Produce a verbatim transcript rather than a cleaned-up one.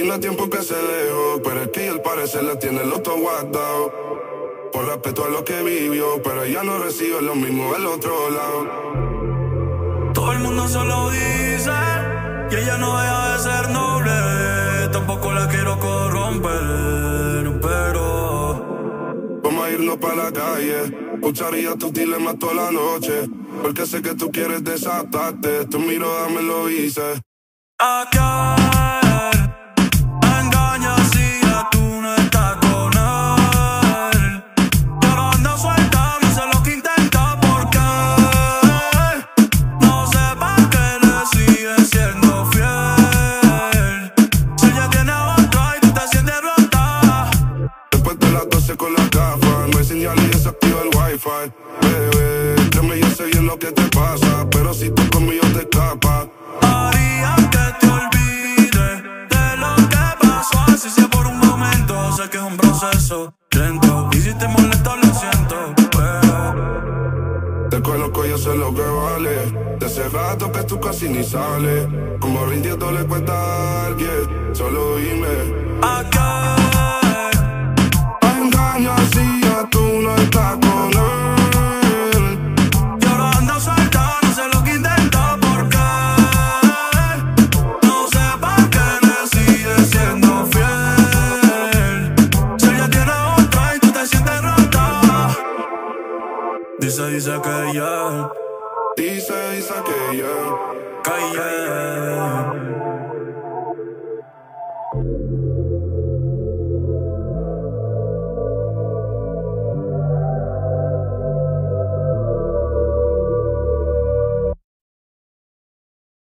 Tiene tiempo que se dejó, pero es que al parecer la tiene el otro guardado. Por respeto a lo que vivió, pero ella no recibe lo mismo del otro lado. Todo el mundo solo dice que ella no deja de ser noble. Tampoco la quiero corromper, pero vamos a irnos para la calle. Escucharía tus dilemas toda la noche, porque sé que tú quieres desatarte. Tu mirada me lo dice. Acá me engañas y ya tú no estás con él. Yo no ando suelta, no sé lo que intenta, porque no sé para qué le sigues siendo fiel. Si ella tiene otra y tú te sientes rota. Después de las doce con las gafas, no hay señal y desactiva el wifi. Bebé, créeme, yo sé bien lo que te pasa, pero si tú conmigo te escapas. Haría que te olvides de lo que pasó, así sea por un momento. Sé que es un proceso lento y si te molesto lo siento, pero te conozco, yo sé lo que vale. De hace rato que tú casi ni sales. Como rindiendo le cuesta a alguien, solo dime. ¿a qué? Me engañas y ya tú no estás con él. Yo no ando suelta, no sé lo que intenta, porque no sé para qué le sigues siendo fiel. Si ella tiene otra y tú te sientes rota. Dice, dice que ya, Dice, dice que ya. que ya.